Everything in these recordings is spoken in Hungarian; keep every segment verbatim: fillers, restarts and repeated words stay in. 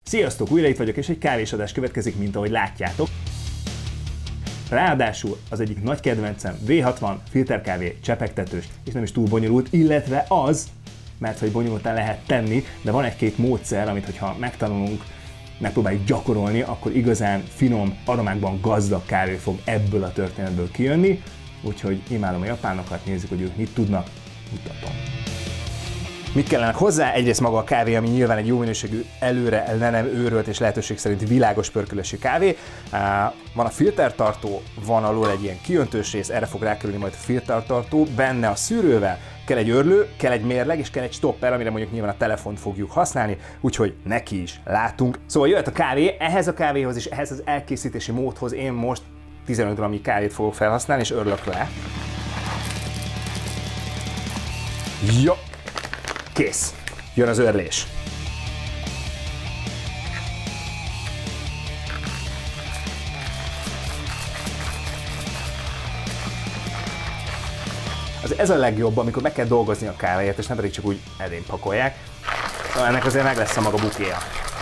Sziasztok, újra itt vagyok, és egy kávésadás következik, mint ahogy látjátok. Ráadásul az egyik nagy kedvencem vé hatvan filterkávé, csepegtetős, és nem is túl bonyolult, illetve az, mert hogy bonyolultán lehet tenni, de van egy-két módszer, amit hogyha megtanulunk, megpróbáljuk gyakorolni, akkor igazán finom, aromákban gazdag kávé fog ebből a történetből kijönni. Úgyhogy imádom a japánokat, nézzük, hogy ők mit tudnak, mutatom. Mit kellenek hozzá? Egyrészt maga a kávé, ami nyilván egy jó minőségű, előre le nem őrölt és lehetőség szerint világos pörkölésű kávé. Van a filtertartó, van alul egy ilyen kiöntős rész, erre fog rákerülni majd a filtertartó, benne a szűrővel, kell egy örlő, kell egy mérleg és kell egy stopper, amire mondjuk nyilván a telefont fogjuk használni, úgyhogy neki is látunk. Szóval jöhet a kávé, ehhez a kávéhoz és ehhez az elkészítési módhoz én most tizenöt gramm kávét fogok felhasználni, és örlök le. Jó! Kész! Jön az örlés. Ez a legjobb, amikor meg kell dolgozni a kávéért, és nem pedig csak úgy edén pakolják. Ennek azért meg lesz a maga bukéja.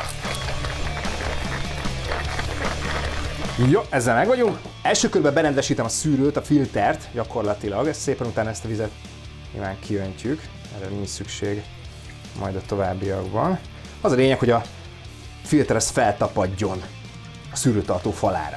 Jó, ezzel meg vagyunk. Első körben berendesítem a szűrőt, a filtert gyakorlatilag. Ezt szépen utána ezt a vizet nyilván kiöntjük. Erre nincs szükség majd a továbbiakban. Az a lényeg, hogy a filter ez feltapadjon a szűrőtartó falára.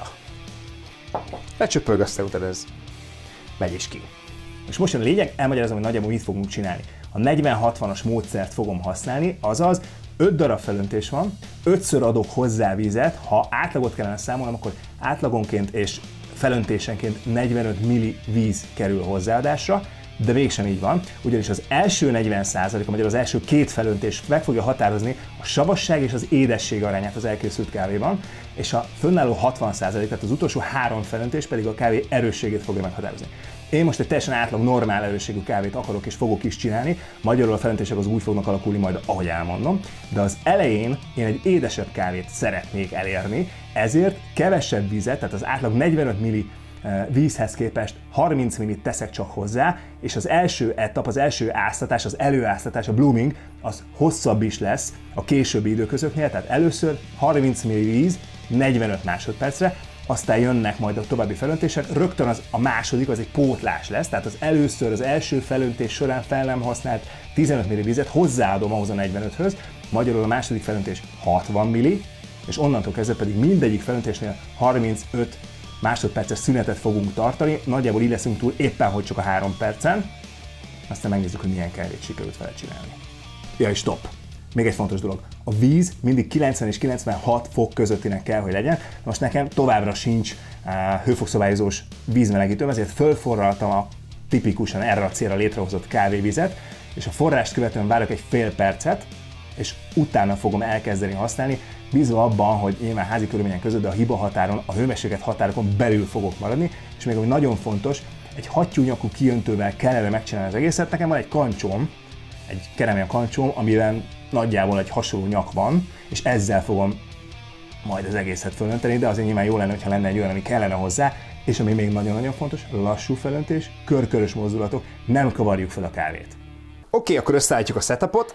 Lecsöpög, aztán utána ez megy is ki. És most jön a lényeg, elmagyarázom, hogy nagyjából mit fogunk csinálni. A negyven hatvanas módszert fogom használni, azaz öt darab felöntés van, ötször adok hozzá vizet, ha átlagot kellene számolnom, akkor átlagonként és felöntésenként negyvenöt milli víz kerül hozzáadásra, de mégsem így van, ugyanis az első negyven százalék, magyarul az első két felöntés meg fogja határozni a savasság és az édesség arányát az elkészült kávéban, és a fönnálló hatvan százalék, tehát az utolsó három felöntés pedig a kávé erősségét fogja meghatározni. Én most egy teljesen átlag normál erősségű kávét akarok és fogok is csinálni, magyarul a felöntések az úgy fognak alakulni majd, ahogy elmondom, de az elején én egy édesebb kávét szeretnék elérni, ezért kevesebb vizet, tehát az átlag negyvenöt milli vízhez képest harminc millit teszek csak hozzá, és az első etap, az első áztatás, az előáztatás, a blooming, az hosszabb is lesz a későbbi időközöknél, tehát először harminc milli víz negyvenöt másodpercre, aztán jönnek majd a további felöntések, rögtön az a második, az egy pótlás lesz, tehát az először, az első felöntés során fel nem használt tizenöt milli vizet hozzáadom ahhoz a negyvenöthöz, magyarul a második felöntés hatvan milli, és onnantól kezdve pedig mindegyik felöntésnél harmincöt másodperces szünetet fogunk tartani, nagyjából így leszünk túl éppen, hogy csak a három percen, aztán megnézzük, hogy milyen kávét sikerült vele csinálni. Ja, és stop! Még egy fontos dolog. A víz mindig kilencven és kilencvenhat fok közöttinek kell, hogy legyen. Most nekem továbbra sincs uh, hőfokszabályozós vízmelegítőm, ezért fölforraltam a tipikusan erre a célra létrehozott kávévizet, és a forrást követően várok egy fél percet, és utána fogom elkezdeni használni, bízva abban, hogy én már házi körülmények között, de a hiba határon, a hőmérséklet határokon belül fogok maradni, és még ami nagyon fontos, egy hattyúnyakú kiöntővel kellene megcsinálni az egészet. Nekem van egy kancsom, egy kerámia kancsom, amiben nagyjából egy hasonló nyak van, és ezzel fogom majd az egészet fölönteni, de azért nyilván jó lenne, ha lenne egy olyan, ami kellene hozzá, és ami még nagyon-nagyon fontos, lassú felöntés, körkörös mozdulatok, nem kavarjuk fel a kávét. Oké, okay, akkor összeállítjuk a setupot.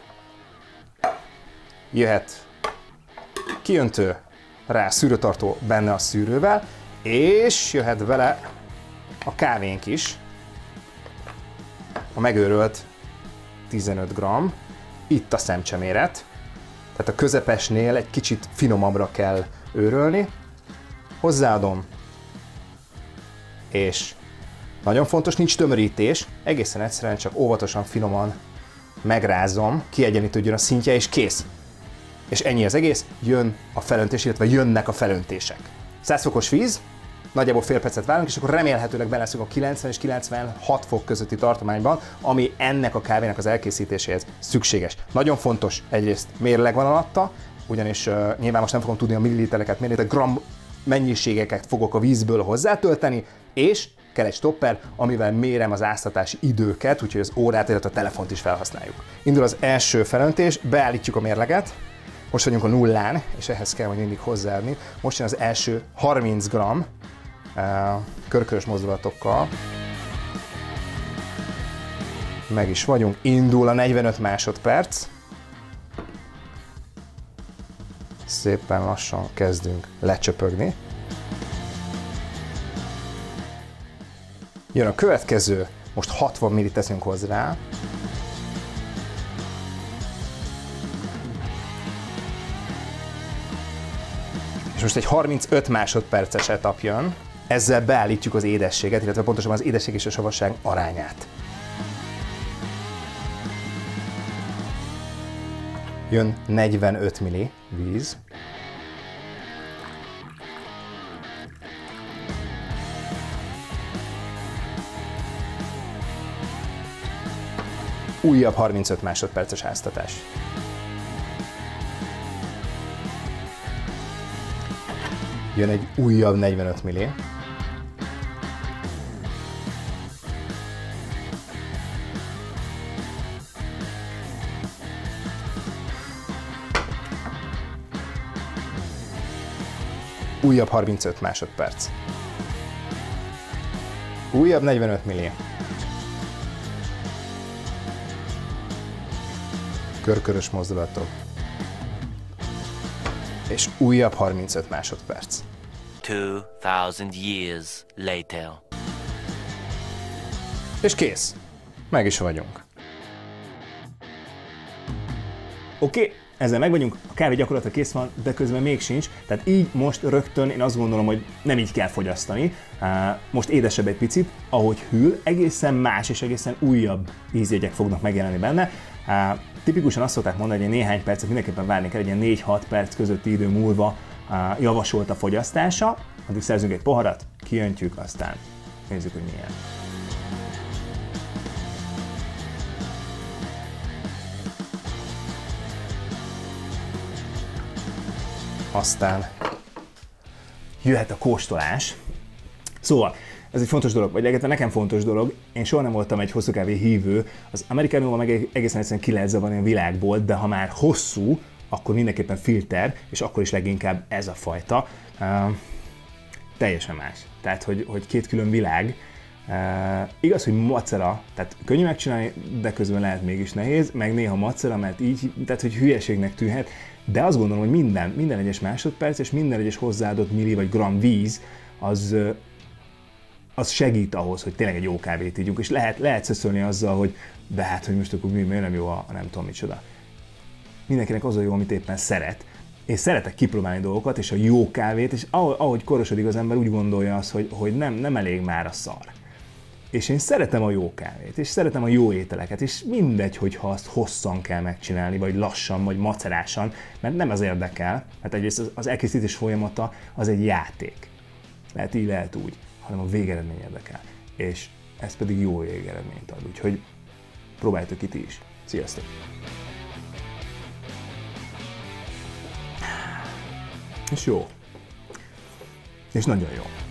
Jöhet kiöntő, rá szűrőtartó benne a szűrővel, és jöhet vele a kávénk is, a megőrölt tizenöt gramm, itt a szemcseméret, tehát a közepesnél egy kicsit finomabbra kell őrölni, hozzáadom, és nagyon fontos, nincs tömörítés, egészen egyszerűen csak óvatosan, finoman megrázom, kiegyenlítődjön a szintje, és kész. És ennyi az egész, jön a felöntés, illetve jönnek a felöntések. száz fokos víz, nagyjából fél percet várunk, és akkor remélhetőleg benne leszünk a kilencven és kilencvenhat fok közötti tartományban, ami ennek a kávének az elkészítéséhez szükséges. Nagyon fontos, egyrészt mérleg van alatta, ugyanis uh, nyilván most nem fogom tudni a millilitereket mérni, de gram mennyiségeket fogok a vízből hozzátölteni, és kell egy stopper, amivel mérem az áztatási időket, úgyhogy az órát, illetve a telefont is felhasználjuk. Indul az első felöntés, beállítjuk a mérleget, most vagyunk a nullán, és ehhez kell majd mindig hozzáadni. Most jön az első harminc gramm uh, körkörös mozdulatokkal. Meg is vagyunk, indul a negyvenöt másodperc. szépen lassan kezdünk lecsöpögni. Jön a következő, most hatvan millit teszünk hozzá. És most egy harmincöt másodperces etap jön, ezzel beállítjuk az édességet, illetve pontosabban az édesség és a savasság arányát. Jön negyvenöt milli víz. Újabb harmincöt másodperces áztatás. Jön egy újabb negyvenöt milli. Újabb harmincöt másodperc. Újabb negyvenöt milli. Körkörös mozdulatok. És újabb harmincöt másodperc. two thousand years later. És kész. Meg is vagyunk. Oké, okay, ezzel meg vagyunk, a kávé gyakorlatilag kész van, de közben még sincs, tehát így most rögtön én azt gondolom, hogy nem így kell fogyasztani. Most édesebb egy picit, ahogy hűl, egészen más és egészen újabb ízjegyek fognak megjelenni benne. Tipikusan azt szokták mondani, hogy néhány percet mindenképpen várni kell, egy ilyen négy-hat perc közötti idő múlva javasolt a fogyasztása, addig szerzünk egy poharat, kiöntjük, aztán nézzük, hogy milyen. Aztán jöhet a kóstolás. Szóval, ez egy fontos dolog, vagy legalább nekem fontos dolog. Én soha nem voltam egy hosszú kávé hívő. Az amerikánóval meg egészen egyszerűen ki lehet zavarni a világból, de ha már hosszú, akkor mindenképpen filter, és akkor is leginkább ez a fajta. Uh, teljesen más. Tehát, hogy, hogy két külön világ. Uh, igaz, hogy macera, tehát könnyű megcsinálni, de közben lehet mégis nehéz, meg néha macera, mert így, tehát hogy hülyeségnek tűnhet, de azt gondolom, hogy minden, minden egyes másodperc és minden egyes hozzáadott milli vagy gram víz, az, az segít ahhoz, hogy tényleg egy jó kávét ígyunk, és lehet, lehet szöszölni azzal, hogy de hát, hogy most akkor mi, miért nem jó a, a nem tudom micsoda. Mindenkinek az a jó, amit éppen szeret, és szeretek kipróbálni dolgokat, és a jó kávét, és ahogy korosodik az ember, úgy gondolja azt, hogy, hogy nem, nem elég már a szar. És én szeretem a jó kávét, és szeretem a jó ételeket, és mindegy, hogyha azt hosszan kell megcsinálni, vagy lassan, vagy macerásan, mert nem az érdekel, mert egyrészt az, az elkészítés folyamata az egy játék. Lehet így, lehet úgy, hanem a végeredmény érdekel. És ez pedig jó végeredményt ad, úgyhogy próbáljátok ki ti is. Sziasztok! És jó. És nagyon jó.